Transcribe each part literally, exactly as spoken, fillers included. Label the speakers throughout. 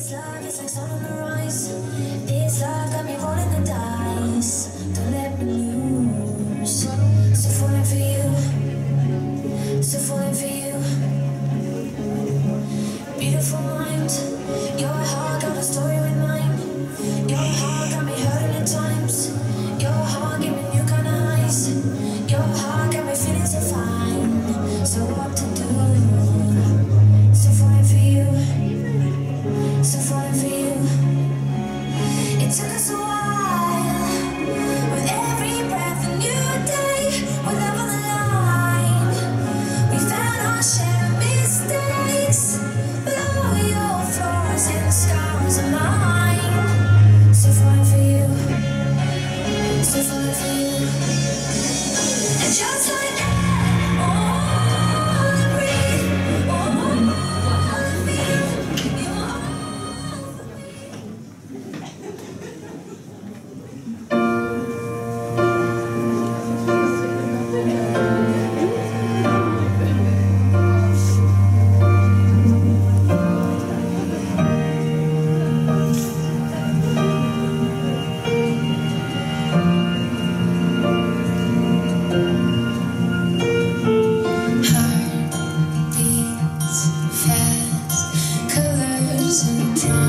Speaker 1: This love is like sun on the rise. This love got me rolling the dice. Don't let me lose. So falling for you. So falling for you. Beautiful mind. Your heart got a story with mine. Your heart got me hurting at times. Your heart gave me new kind of highs. Your heart got me feeling so fine. So what to do? So falling for you. So falling for you. It took us a while. With every breath a new day. With love on the line. We found our share of mistakes. But all your flaws and scars are mine. So falling for you. So falling for you. And just like that, all I breathe, all I feel, you're all for me. Heartbeats fast, colors and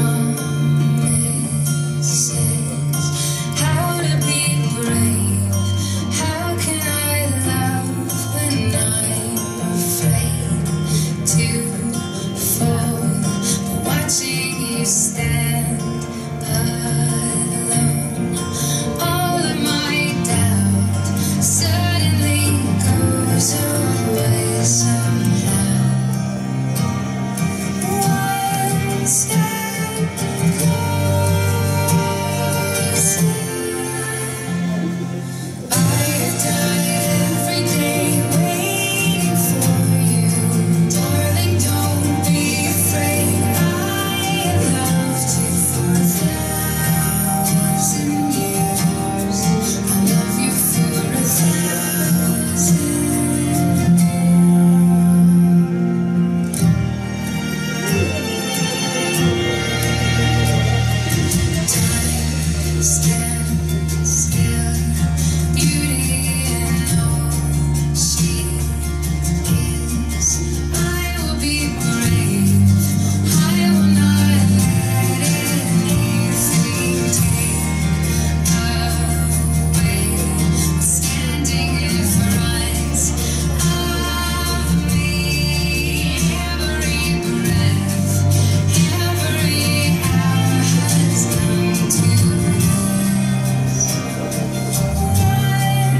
Speaker 1: promises. How to be brave? How can I love when I'm afraid to fall? Watching you stand alone, all of my doubt suddenly goes away somehow. One step closer. I die every day waiting for you, darling. Don't be afraid. I loved you for a thousand years. I love you for a thousand. Time stands still, beauty and all she is. I will be brave. I will not let anything take away. Standing in front of me, every breath, every hour has come to this. One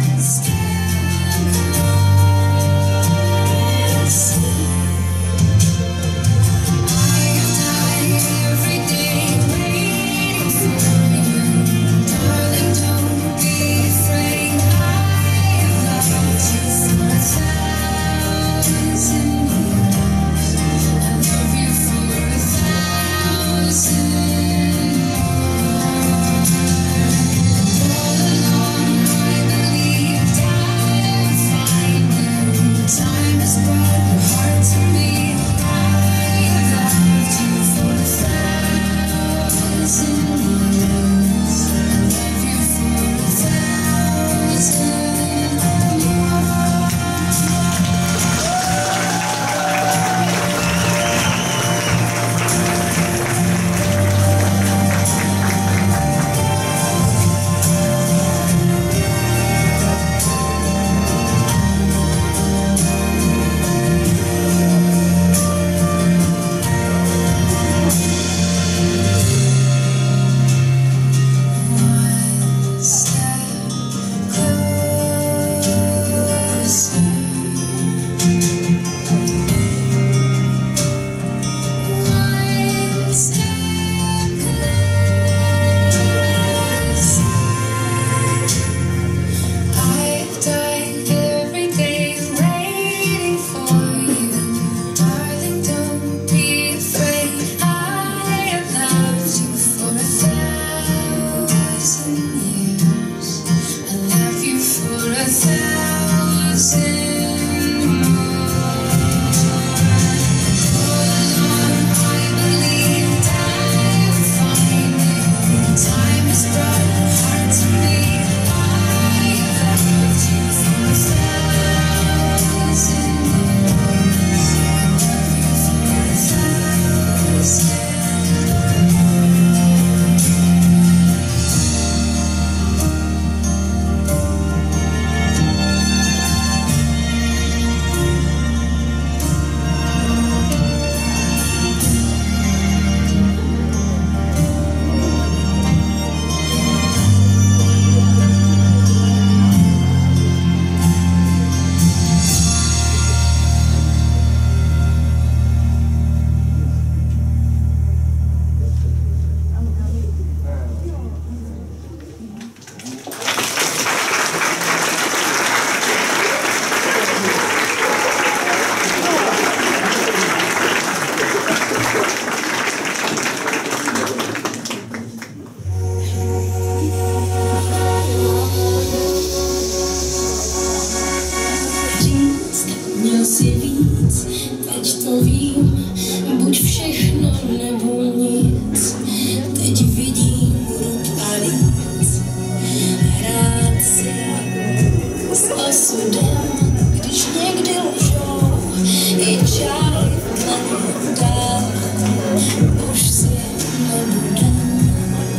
Speaker 1: osudem, když někdy lžou i čáry v dlaní dál. Už si nebudem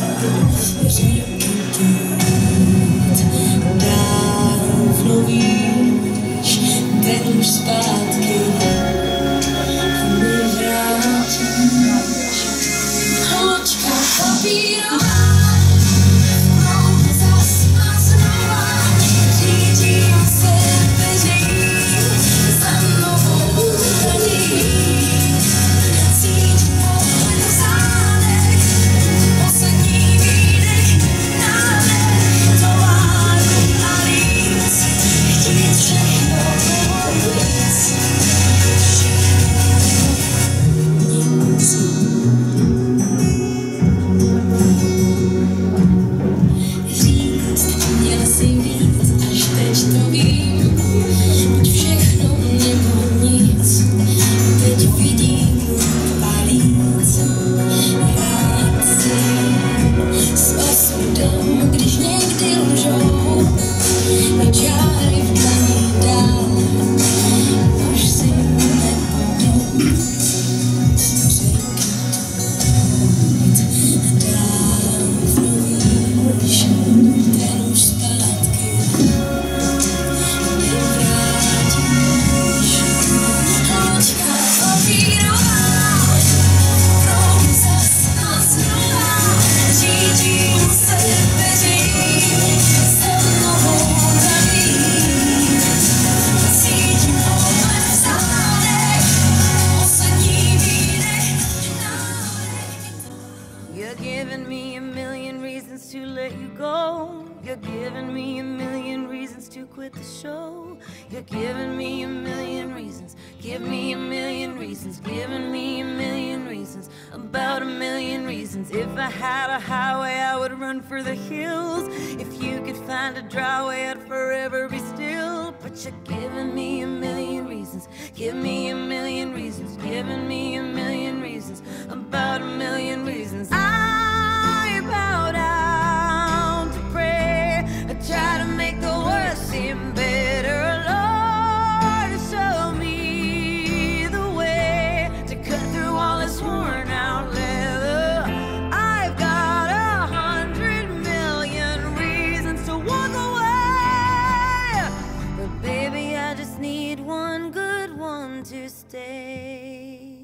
Speaker 1: řeky tít. Dávno víš, ten už zpátky nevrátíš. Loďka papírová
Speaker 2: to let you go. You're giving me a million reasons to quit the show. You're giving me a million reasons. Give me a million reasons. Giving me a million reasons. About a million reasons. If I had a highway, I would run for the hills. If you could find a dry way, I'd forever be still. But you're giving me a million reasons. Give me a million reasons. Giving me a million reasons. About a million reasons. I bow down to pray. I try to make the worst seem better. Lord, show me the way to cut through all this worn out leather. I've got a hundred million reasons to walk away, but baby, I just need one good one to stay.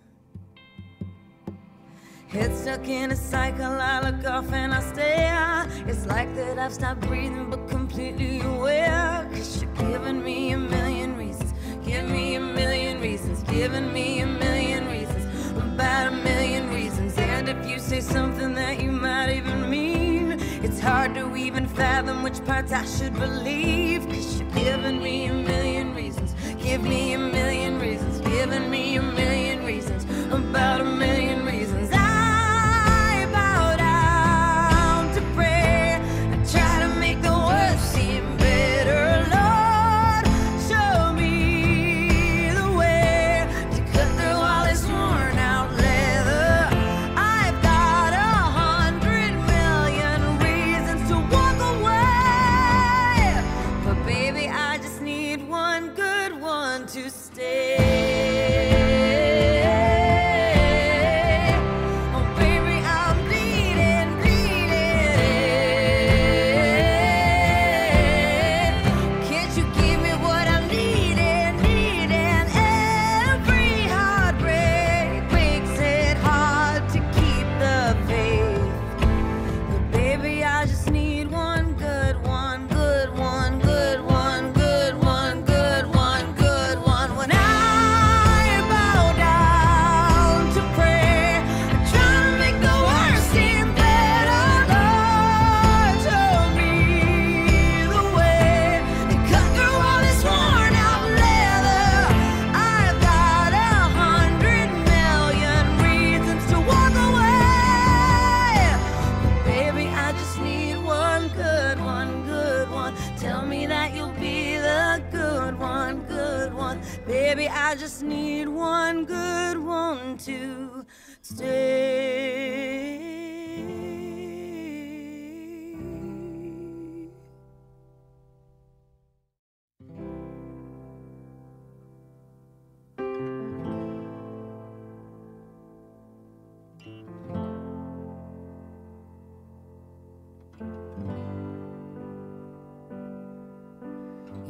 Speaker 2: Head stuck in a cycle, I look off and I stare. It's like that I've stopped breathing but completely aware. Cause you're giving me a million reasons. Give me a million reasons. Giving me a million reasons. About a million reasons. And if you say something that you might even mean, it's hard to even fathom which parts I should believe. Cause you're giving me a million reasons. Give me a million reasons. Giving me a million reasons. About a million reasons. To stay. Oh baby, I'm bleeding, bleeding. Can't you give me what I'm needing, needing? Every heartbreak makes it hard to keep the faith. But baby, I just need one good one, good one, good one, good one, good one. Tell me that you'll be the good one, good one. Baby, I just need one good one to stay.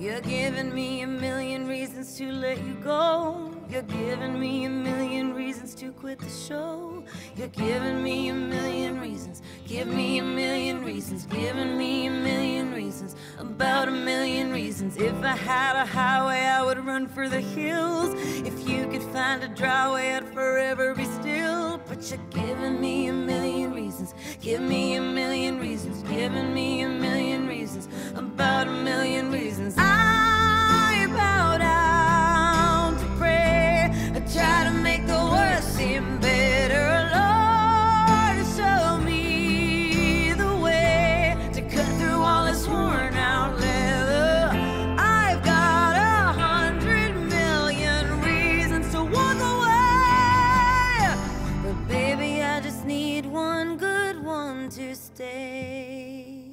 Speaker 2: You're giving me a million reasons to let you go. You're giving me a million reasons to quit the show. You're giving me a million reasons. Give me a million reasons. Giving me a million reasons. About a million reasons. If I had a highway, I would run for the hills. If you could find a dry way, I'd forever be still. But you're giving me a million reasons. Give me a million reasons. Giving me a million reasons. About a million reasons. I bow down to pray. I try to make the worst seem better. Lord, show me the way to cut through all this worn out leather. I've got a hundred million reasons to walk away, but baby, I just need one good one to stay.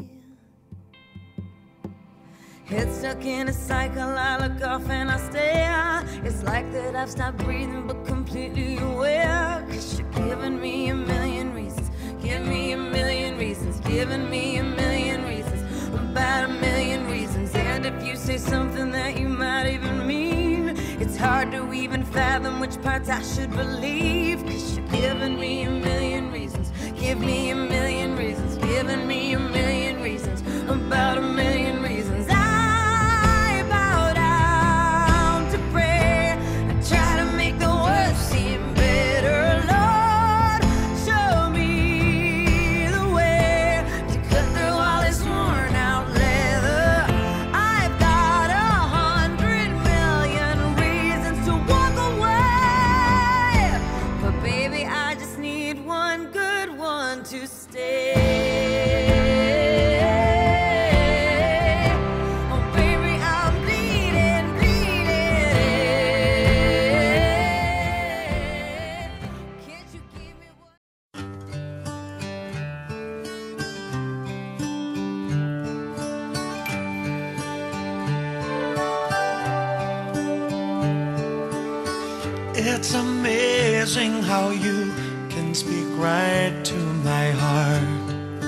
Speaker 2: Head stuck in a cycle, I look off and I stare. It's like that I've stopped breathing but completely aware. Cause you're giving me a million reasons. Give me a million reasons. Giving me a million reasons. About a million reasons. And if you say something that you might even mean, it's hard to even fathom which parts I should believe. Cause you're giving me a million reasons. Give me a million reasons. Giving me a million reasons. About a million reasons. I to stay. Oh baby, I'm bleeding, bleeding. Can't you give me one?
Speaker 3: It's amazing how you can speak right to my heart.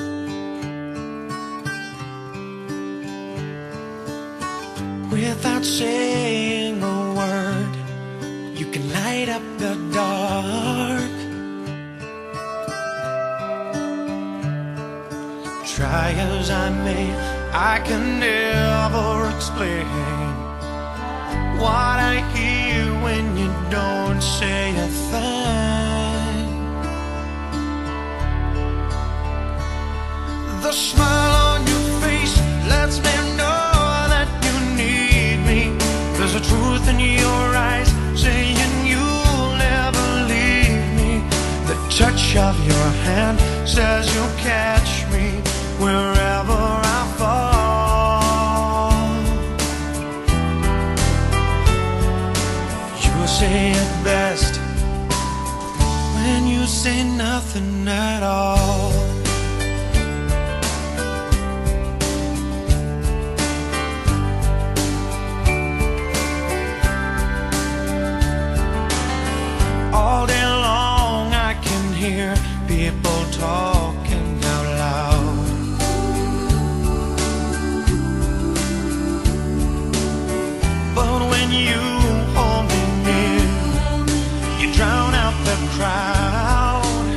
Speaker 3: Without saying a word, you can light up the dark. Try as I may, I can never explain what I hear when you don't say a thing. The smile on your face lets me know that you need me. There's a truth in your eyes saying you'll never leave me. The touch of your hand says you'll catch me wherever I fall. You say it best when you say nothing at all. All day long I can hear people talking out loud. But when you hold me near, you drown out the crowd.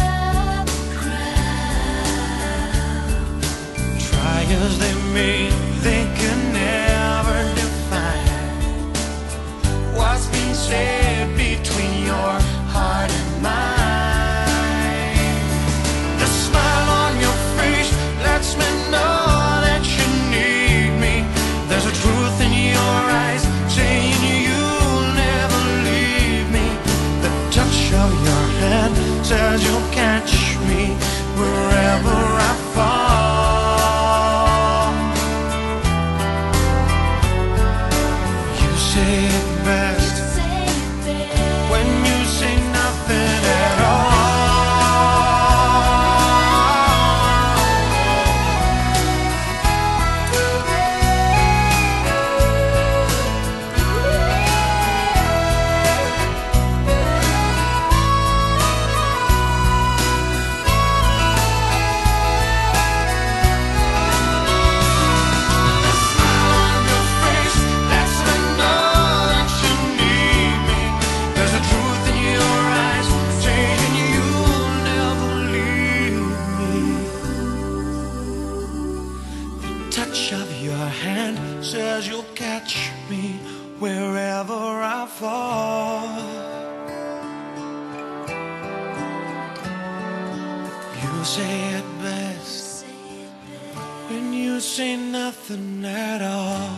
Speaker 3: Try as they may, they can never define what's being said between your heart and mine. The smile on your face lets me know that you need me. There's a truth in your eyes saying you'll never leave me. The touch of your hand says you'll catch me wherever I fall. You say it best touch of your hand says you'll catch me wherever I fall. You say it best when you say nothing at all.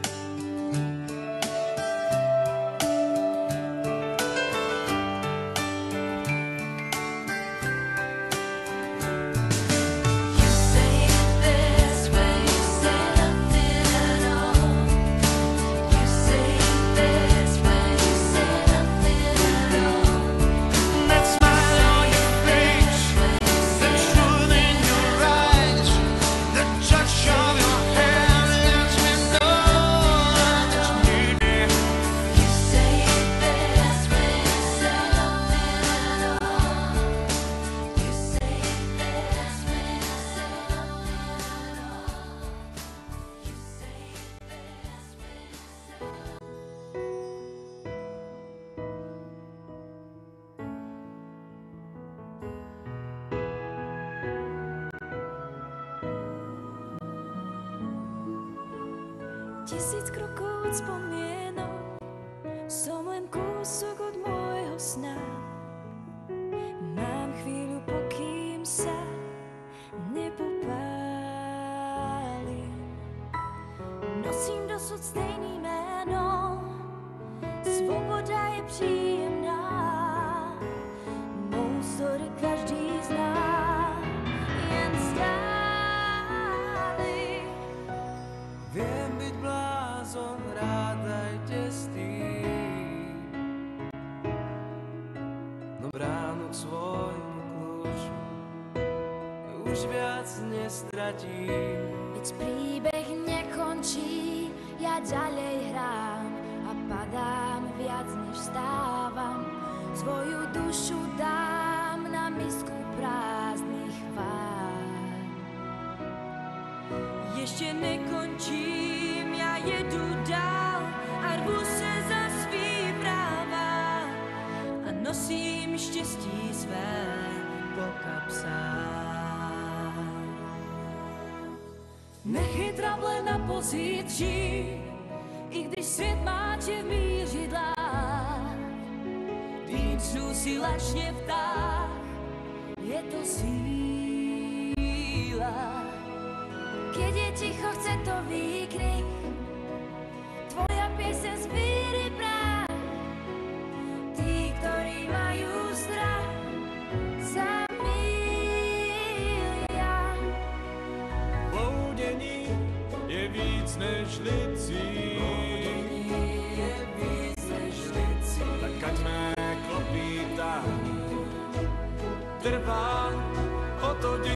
Speaker 2: Tisíc krokov od spomienok, som len kúsok od môjho sna. Mám chvíľu, pokým sa nepopálim. Nosím dosud stejný jméno, svoboda je príjemná. Mou story každý zná, jen stály.
Speaker 4: Viem byť blázon, rádajte s tým, no bránu k svojmu kľúču už viac nestratím.
Speaker 2: Veď príbeh nekončí, ja ďalej hrám a padám viac než stávam. Svoju dušu dám na misku prázdnych vár. Ešte nekončím, ja jedu dál a rvu se za svý práva a nosím štěstí své po kapsách. Nechej trable na pozítří, i když svět má tě v mířidlách. Dýčnu si lačně vtáh, je to síla. Keď je ticho, chce to výkrik, tvoja pieseň zbíri prach. Tí, ktorí majú strach, sa mýlia.
Speaker 4: Bloudení je víc než licí,
Speaker 2: Je víc než licí.
Speaker 4: tak ať mé klopíta trvá o to díl.